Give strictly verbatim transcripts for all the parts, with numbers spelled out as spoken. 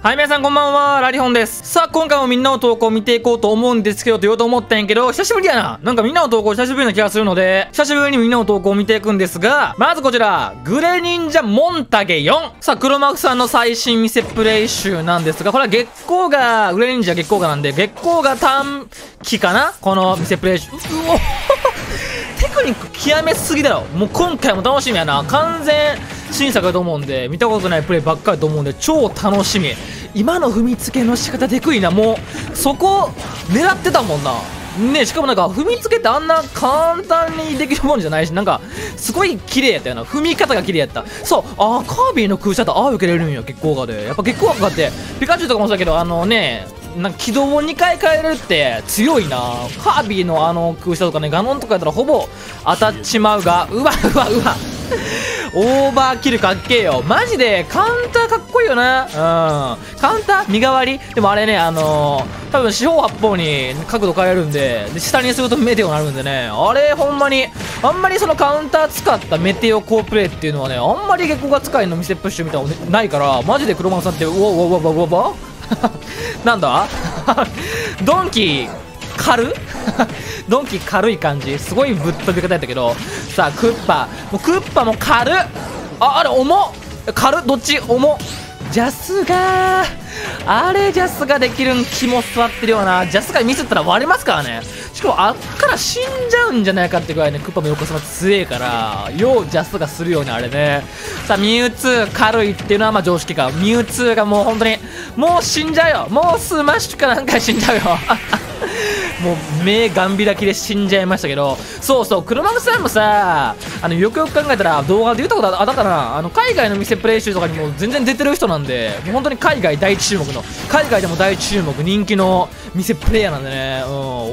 はい、皆さんこんばんは、ラリホンです。さあ、今回もみんなの投稿を見ていこうと思うんですけど、と言おうと思ったんやけど、久しぶりやな。なんかみんなの投稿久しぶりな気がするので、久しぶりにみんなの投稿を見ていくんですが、まずこちら、グレ忍者モンタゲよん。さあ、黒幕さんの最新見せプレイ集なんですが、これは月光が、グレ忍者月光がなんで、月光が短期かなこの見せプレイ集。うおテクニック極めすぎだろ。もう今回も楽しみやな。完全新作だと思うんで、見たことないプレイばっかりと思うんで、超楽しみ。今の踏みつけの仕方でくいな。もうそこ狙ってたもんな。ね、しかもなんか踏みつけってあんな簡単にできるもんじゃないし、なんかすごい綺麗やったよな。踏み方が綺麗やった。そう、あーカービィの空射とああ受けれるんや、月光河で。やっぱ月光河ってピカチュウとかもそうだけど、あのね、なんか軌道をにかい変えるって強いな。カービィのあの空射とかね、ガノンとかやったらほぼ当たっちまうが、うわうわうわオーバーキルかっけえよ。マジでカウンターかっこいいよな。うん、カウンター身代わりでもあれね、あのー、多分四方八方に角度変えるんで、で下にするとメテオになるんでね、あれほんまにあんまりそのカウンター使ったメテオ好プレイっていうのはね、あんまり月光が使いの見せプッシュみたいなのないから、マジで黒幕さんってうわうわうわうわうわなんだドンキ軽ドンキ軽い感じ、すごいぶっ飛び方やったけど、さあクッパもうクッパも軽っ、ああれ重っ、軽っ、どっち重っ、ジャスがあれジャスができるん肝座ってるような。ジャスがミスったら割れますからね。しかもあっから死んじゃうんじゃないかってぐらいね、クッパも横様強えからようジャスがするようにあれね。さあミュウツー軽いっていうのはまあ常識か。ミュウツーがもう本当にもう死んじゃうよ。もうスマッシュかなんか死んじゃうよもう目ガン開きで死んじゃいましたけど、そうそう、黒幕さんもさ、あのよくよく考えたら動画で言ったことあったかな。あの海外の店プレイ集とかにも全然出てる人なんで、もう本当に海外大注目の、海外でも大注目人気の店プレイヤーなんでね、うん、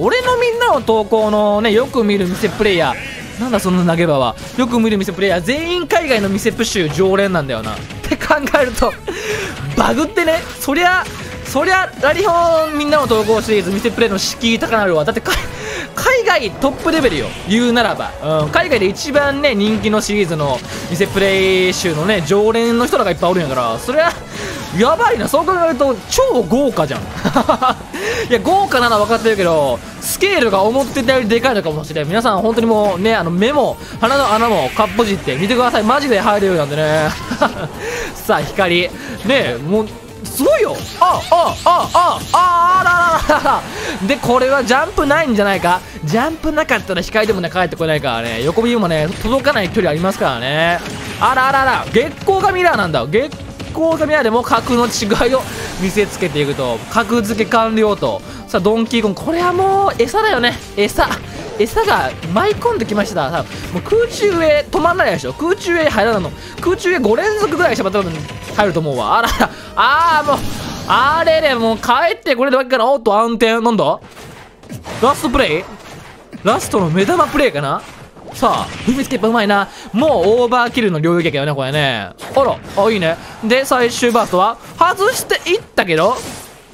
俺のみんなの投稿のね、よく見る店プレイヤー、なんだその投げ場は、よく見る店プレイヤー全員海外の店プッシュ常連なんだよなって考えるとバグってね、そりゃそりゃラリホンみんなの投稿シリーズ見せプレイの敷居高なるわ。だって海外トップレベルよ、言うならば、うん、海外で一番ね人気のシリーズの見せプレイ集のね常連の人らがいっぱいおるんやから、そりゃやばいな。そう考えると超豪華じゃんいや豪華なのは分かってるけど、スケールが思ってたよりでかいのかもしれない。皆さん本当にもうね、あの目も鼻の穴もかっぽじって見てください。マジで入れるようなんでねさあ光ね、もうすごいよ。ああああああららららで、これはジャンプないんじゃないか。ジャンプなかったら光でもね帰ってこないからね、横ビームもね届かない距離ありますからね。あらあらら、月光がミラーなんだ。月光がミラーでも格の違いを見せつけていくと、格付け完了と。さあドンキーコン、これはもう餌だよね。餌餌が舞い込んできました。さもう空中へ止まんないでしょ。空中へ入らないの。空中へご連続ぐらいしか入ると思うわ。あらら、あーもうあれれ、もう帰ってこれるわけかな。おっと暗転、なんだラストプレイ、ラストの目玉プレイかな。さあ踏みつけやっぱうまいな。もうオーバーキルの領域やけどねこれね。あらあ、いいね。で最終バーストは外していったけど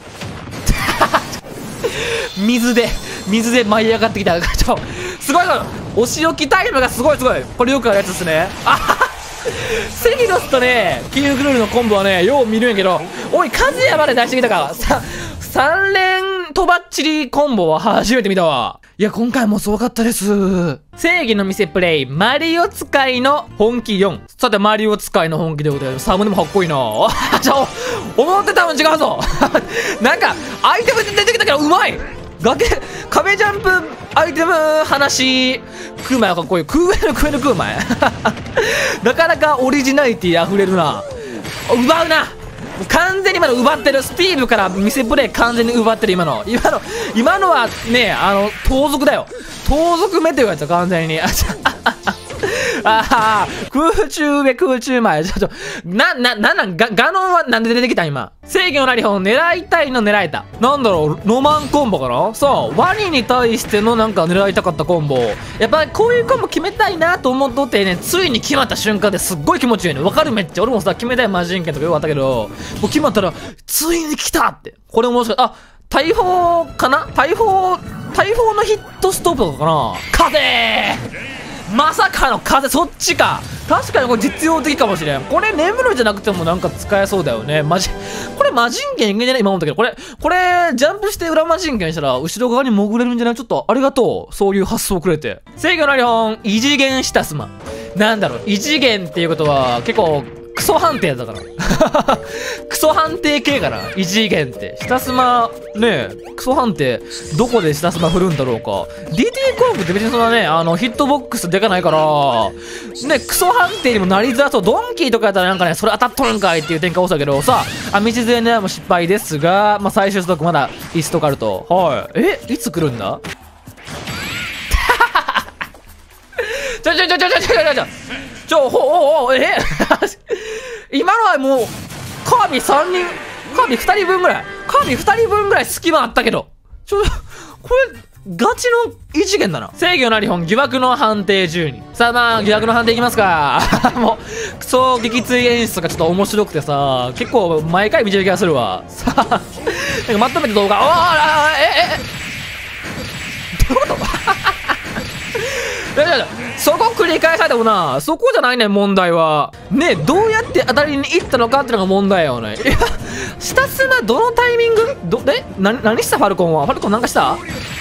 水で水で舞い上がってきたちょすごい、お仕置きタイムがすごいすごい。これよくあるやつですね。あははセギロスとねキンググルールのコンボはねよう見るんやけど、おいカズヤまで出してきたか。ささん連とばっちりコンボは初めて見たわ。いや今回もすごかったです。正義の見せプレイマリオ使いの本気よん。さてマリオ使いの本気でございます。サムネもかっこいいなちょ思ってたの違うぞなんかアイテム出てきたけどうまい。崖壁ジャンプアイテム話クーマイはかっこいい。クーエルクエルクーマイなかなかオリジナリティ溢れるな。奪うな、完全に今の奪ってる。スティーブから見せプレイ完全に奪ってる。今の今の今のはね、あの盗賊だよ。盗賊メテオやつは完全にああ空中上空中前ちょっとななななんガガノンはなんで出てきた今。正義のラリホン狙いたいの狙えた。なんだろう、ロマンコンボかな。さあワニに対してのなんか狙いたかったコンボ、やっぱりこういうコンボ決めたいなと思っとってね、ついに決まった瞬間ですっごい気持ちいいね。わかる、めっちゃ俺もさ決めたいマジン剣とかよかったけど、もう決まったらついに来たって。これ面白い。あ、大砲かな。大砲大砲のヒットストップとかかな。風まさかの風、そっちか。 確かにこれ実用的かもしれん。これ眠るじゃなくてもなんか使えそうだよね。マジ、これ魔人剣いけんじゃない今思ったけど、これ、これ、ジャンプして裏魔人剣したら後ろ側に潜れるんじゃない？ちょっとありがとう。そういう発想くれて。制御の理本、異次元シタスマ。なんだろう、異次元っていうことは結構、クソ判定だから。クソ判定系かな異次元って。シタスマ、ねえ、クソ判定、どこでシタスマ振るんだろうか。ディーティー コープって別にそんなね、あの、ヒットボックスでかないから、ね、クソ判定にもなりづらそう。ドンキーとかやったらなんかね、それ当たっとるんかいっていう展開多そうだけど、さあ、あ、道連れ狙いも失敗ですが、まあ、最終ストックまだいちストックあると。はい。え、いつ来るんだちょちょちょちょちょちょちょちょちょ、ほ、お、お、え今のはもう、カービィさんにん、カービィふたりぶんぐらい、カービィふたりぶんぐらい隙間あったけど、ちょ、これ、ガチの異次元だな。制御なり本、疑惑の判定じゅうに。さあまあ、疑惑の判定いきますか。もう、クソ撃墜演出がちょっと面白くてさ、結構毎回見てる気がするわ。さあ、なんかまとめて動画、おー、あー、え、え、どういうこといやいやそこ繰り返されてもな、そこじゃないねん問題は。ねえ、どうやって当たりに行ったのかっていうのが問題よね。いや、ひたすらどのタイミングど、えな、何したファルコンはファルコンなんかした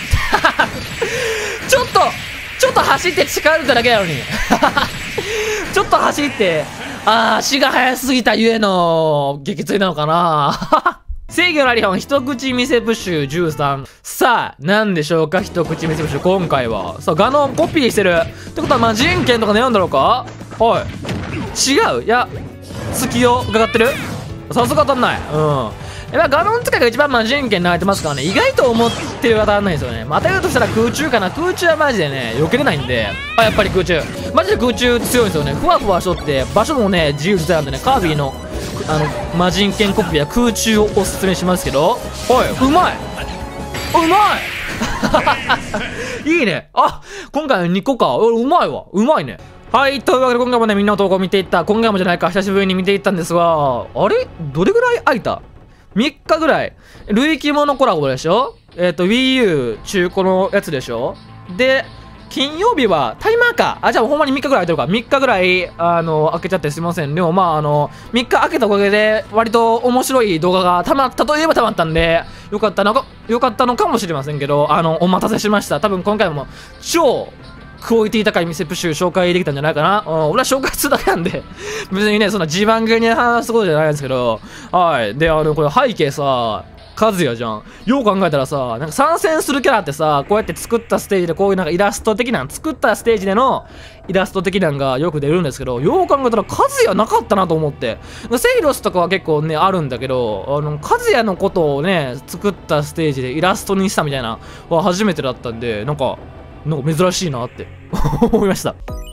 ちょっと、ちょっと走って近寄っただけやのに。ちょっと走って、あー、足が速すぎたゆえの撃墜なのかな。制御ラリホン一口見せプッシュじゅうさん。さあ、なんでしょうか一口見せプッシュ今回は。さあ、ガノンコピーしてる。ってことは、まあ、人権とか狙うんだろうかおい。違ういや、隙を伺ってるさすが当たんない。うん。やっぱガノン使いが一番まあ人権泣いてますからね。意外と思ってる当たらないんですよね。まあ、当たるとしたら空中かな。空中はマジでね、避けれないんで。あ、やっぱり空中。マジで空中強いんですよね。ふわふわしとって、場所もね、自由自在なんでね、カービィの、あの、魔人剣コピーは空中をおすすめしますけど。おい、うまいうまいいいね。あ、今回にこか。うまいわ。うまいね。はい、というわけで今回もね、みんなの投稿を見ていった。今回もじゃないか、久しぶりに見ていったんですが、あれどれぐらい空いた ?みっ 日ぐらい。類規模のコラボでしょえっ、ー、と、WiiU 中古のやつでしょで、金曜日はタイマーか。あ、じゃあほんまにみっかぐらい空いてるか。みっかぐらい、あの、開けちゃってすいません。でもまあ、あの、みっか開けたおかげで、割と面白い動画がたまったといえばたまったんで、よかったのか、よかったのかもしれませんけど、あの、お待たせしました。多分今回も超、クオリティ高い店プッシュ紹介できたんじゃないかな。うん、俺は紹介するだけなんで、別にね、そんな自慢げに話すことじゃないんですけど、はい。で、あの、これ背景さ、カズヤじゃん。よう考えたらさ、なんか参戦するキャラってさ、こうやって作ったステージでこういうなんかイラスト的な、作ったステージでのイラスト的なんがよく出るんですけど、よう考えたらカズヤなかったなと思って。セイロスとかは結構ね、あるんだけど、あの、カズヤのことをね、作ったステージでイラストにしたみたいなは初めてだったんで、なんか、なんか珍しいなって思いました。